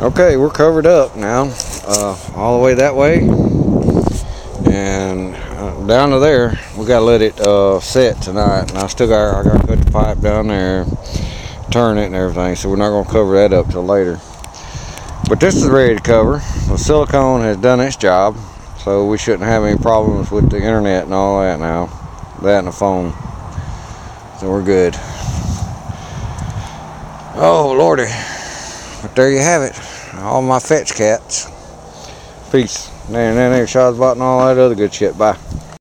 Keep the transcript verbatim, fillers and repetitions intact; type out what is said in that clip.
Okay, we're covered up now, uh, all the way that way, and uh, down to there. We gotta let it uh, set tonight, and I still got I gotta cut the pipe down there, turn it and everything. So we're not gonna cover that up till later. But this is ready to cover. The silicone has done its job, so we shouldn't have any problems with the internet and all that now. That and the phone. So we're good. Oh Lordy. But there you have it. All my fetch cats. Peace. And then there's Shaw's bot and all that other good shit. Bye.